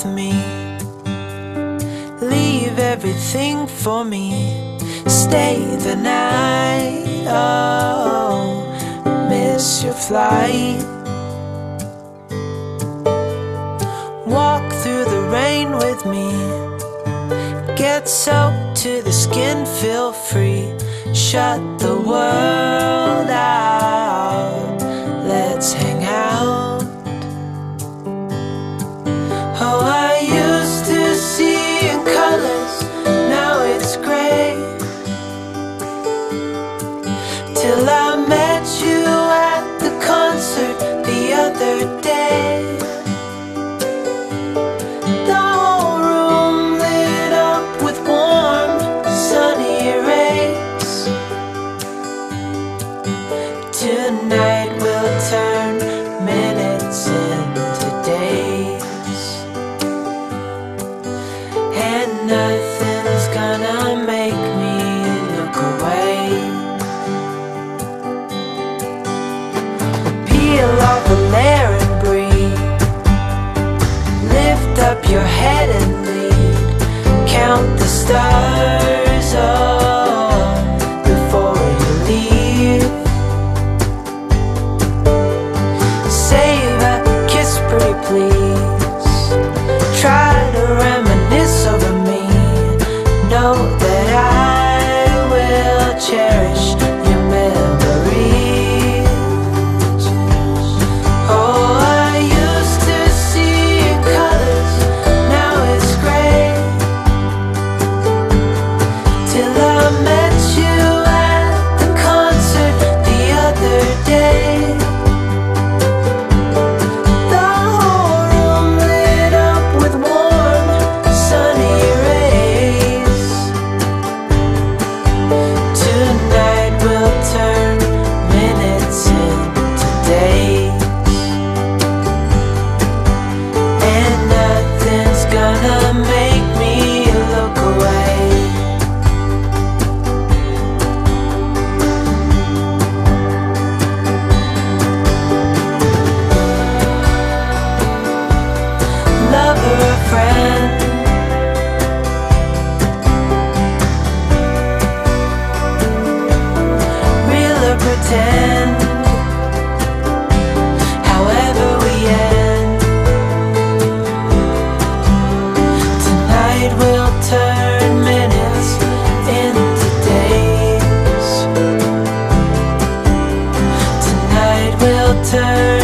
me. Leave everything for me. Stay the night. Oh, miss your flight. Walk through the rain with me. Get soaked to the skin, feel free. Shut the world out. Let's hang out. Oh, I used to see in colors, now it's gray. Till I met you at the concert the other day. The whole room lit up with warm, sunny rays. Tonight we'll turn minutes into days, and nothing's gonna make me look away. Peel off a layer and breathe. Lift up your head and lead. Count the stars, oh, before you leave. Save a kiss, pretty please. Try to reminisce over me. Know that I will cherish your memories. Oh, I used to see in colors, now it's gray. Till I met you at the concert the other day. The whole room lit up with warm, sunny rays. Tonight we'll turn minutes into days, and nothing's gonna make me look away. Lover or friend, real or pretend, however we end, tonight we'll turn minutes into days. Tonight we'll turn